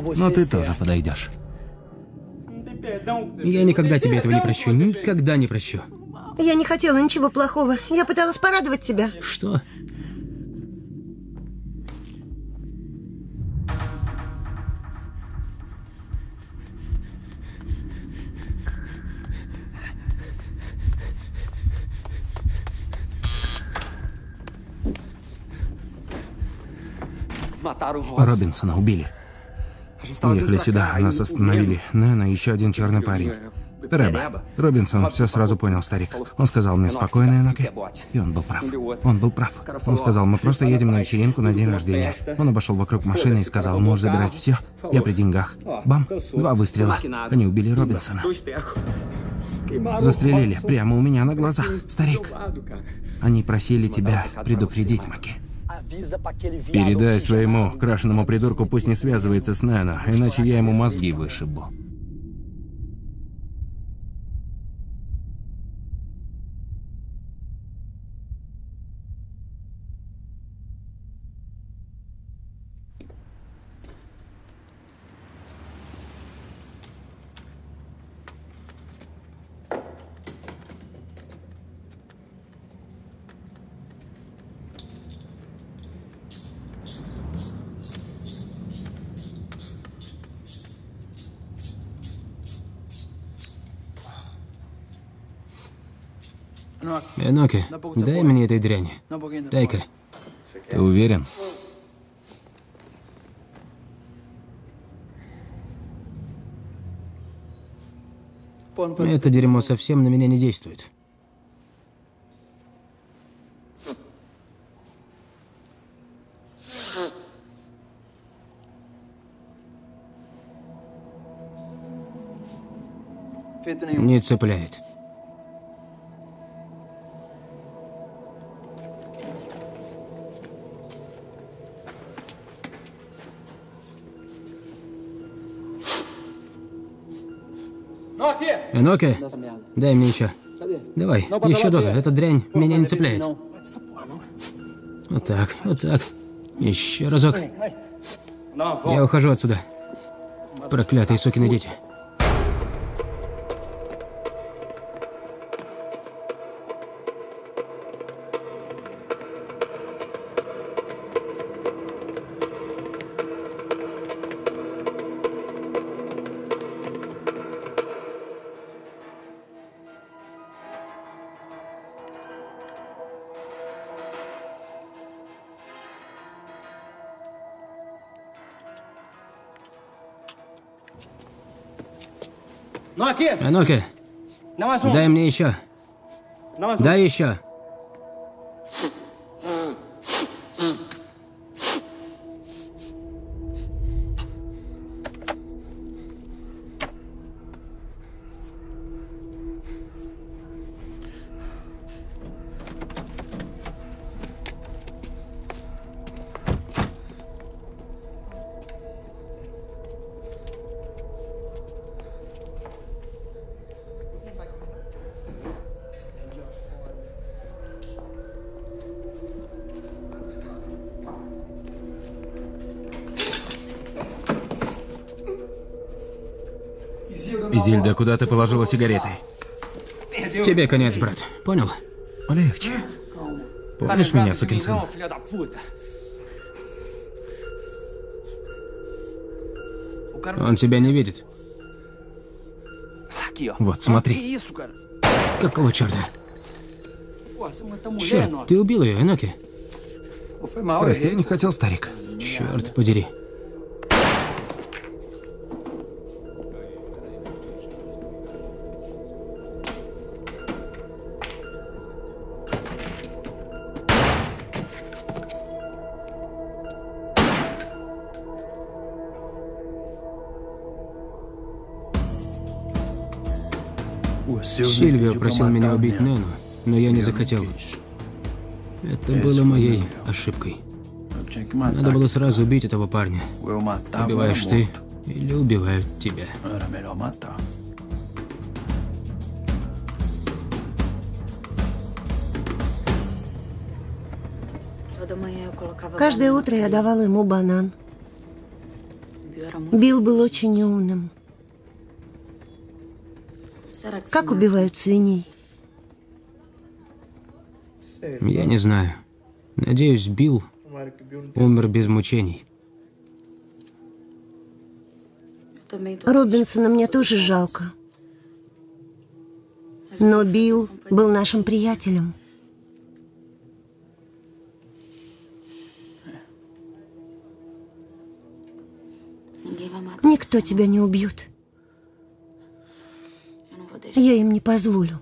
Но ты тоже подойдешь. Я никогда тебе этого не прощу. Никогда не прощу. Я не хотела ничего плохого. Я пыталась порадовать тебя. Что? Робинсона убили. Ехали сюда, нас остановили. Нэн и еще один черный парень. Треба. Робинсон все сразу понял, старик. Он сказал мне: спокойно, Эноки. И он был прав. Он был прав. Он сказал: мы просто едем на вечеринку на день рождения. Он обошел вокруг машины и сказал: можешь забирать все. Я при деньгах. Бам! 2 выстрела. Они убили Робинсона. Застрелили прямо у меня на глазах, старик. Они просили тебя предупредить, Маки. Передай своему крашеному придурку, пусть не связывается с Нэно, иначе я ему мозги вышибу. Эноки, дай мне этой дряни. Дай-ка. Ты уверен? Это дерьмо совсем на меня не действует. Не цепляет. Эноки, дай мне еще. Давай, еще дозу. Эта дрянь меня не цепляет. Вот так, вот так. Еще разок. Я ухожу отсюда. Проклятые сукины дети. Эноки, дай мне еще. Дай еще. Изильда, куда ты положила сигареты? Тебе конец, брат. Понял? Легче. Помнишь меня, сукин сын? Он тебя не видит. Вот, смотри. Какого черта? Черт, ты убил ее, Эноки. Прости, я не хотел, старик. Черт подери. Сильвио просил меня убить Нэну, но я не захотел. Это было моей ошибкой. Надо было сразу убить этого парня. Убиваешь ты или убивают тебя. Каждое утро я давала ему банан. Билл был очень умным. Как убивают свиней? Я не знаю. Надеюсь, Билл умер без мучений. Робинсона мне тоже жалко. Но Билл был нашим приятелем. Никто тебя не убьет. Я им не позволю.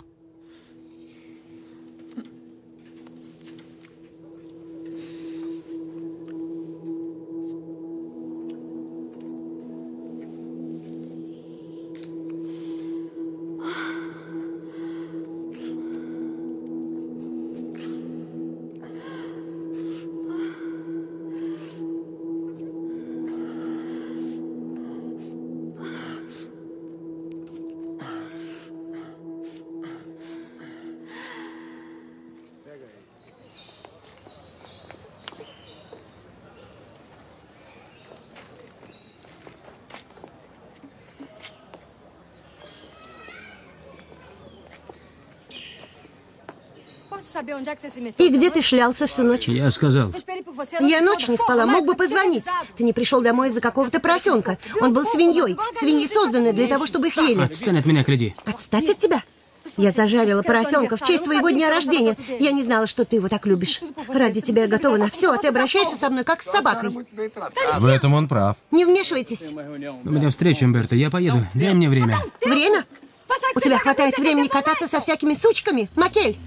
И где ты шлялся всю ночь? Я сказал. Я ночь не спала, мог бы позвонить. Ты не пришел домой из-за какого-то поросенка. Он был свиньей. Свиньи созданы для того, чтобы их ели. Отстань от меня, гляди. Отстать от тебя? Я зажарила поросенка в честь твоего дня рождения. Я не знала, что ты его так любишь. Ради тебя я готова на все, а ты обращаешься со мной как с собакой. В этом он прав. Не вмешивайтесь. У меня встреча, Умберто. Я поеду. Дай мне время. Время? У тебя хватает времени кататься со всякими сучками, Макель?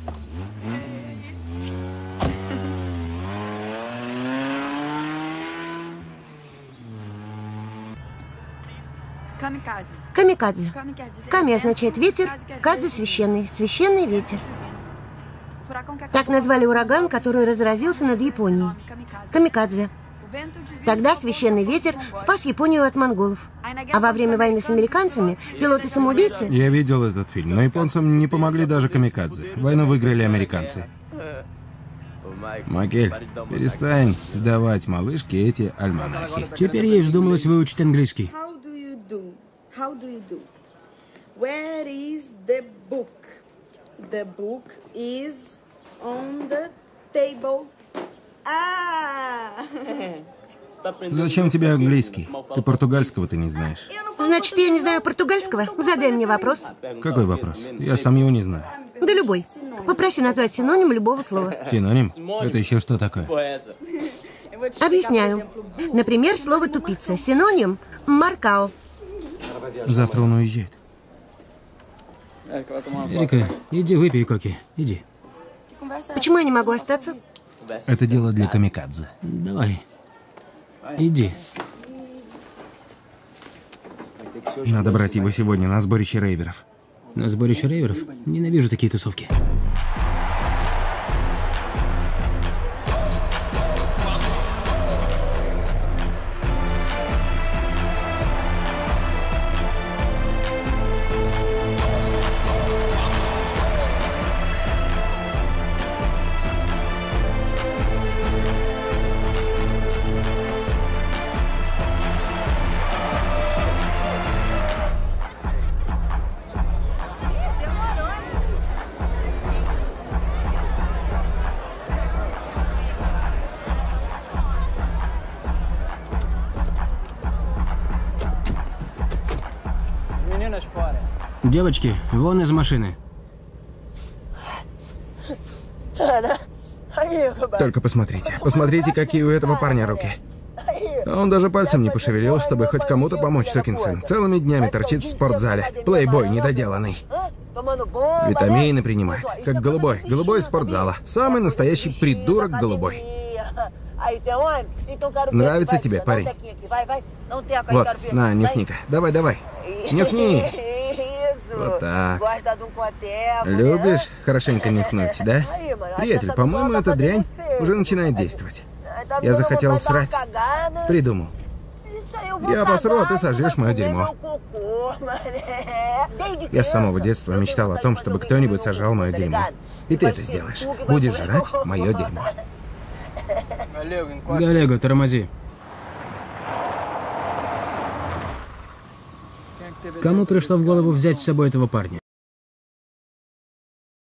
Камикадзе. Ками означает ветер, кадзе священный, священный ветер. Так назвали ураган, который разразился над Японией. Камикадзе. Тогда священный ветер спас Японию от монголов. А во время войны с американцами пилоты-самоубийцы... Я видел этот фильм, но японцам не помогли даже камикадзе. Войну выиграли американцы. Макель, перестань давать малышке эти альманахи. Теперь ей вздумалось выучить английский. How do you do? Where is the book? The book is on the table. Зачем тебе английский? Ты португальского-то не знаешь. Значит, я не знаю португальского? Задай мне вопрос. Какой вопрос? Я сам его не знаю. Да любой. Попроси назвать синоним любого слова. Синоним? Это еще что такое? Объясняю. Например, слово «тупица». Синоним – «маркао». Завтра он уезжает. Эрика, иди выпей коки. Иди. Почему я не могу остаться? Это дело для камикадзе. Давай. Иди. Надо брать его сегодня на сборище рейверов. На сборище рейверов? Ненавижу такие тусовки. Девочки, вон из машины. Только посмотрите. Посмотрите, какие у этого парня руки. Он даже пальцем не пошевелил, чтобы хоть кому-то помочь, сукин сын. Целыми днями торчит в спортзале. Плейбой недоделанный. Витамины принимает. Как голубой. Голубой из спортзала. Самый настоящий придурок голубой. Нравится тебе, парень? Вот, на, нюхни-ка. Давай, давай. Нюхни. Вот так. Любишь хорошенько нюхнуть, да? Приятель, по-моему, эта дрянь уже начинает действовать. Я захотел срать. Придумал. Я посру, а ты сожрешь мое дерьмо. Я с самого детства мечтал о том, чтобы кто-нибудь сожрал мое дерьмо. И ты это сделаешь. Будешь жрать мое дерьмо. Галего, тормози. Кому пришло в голову взять с собой этого парня?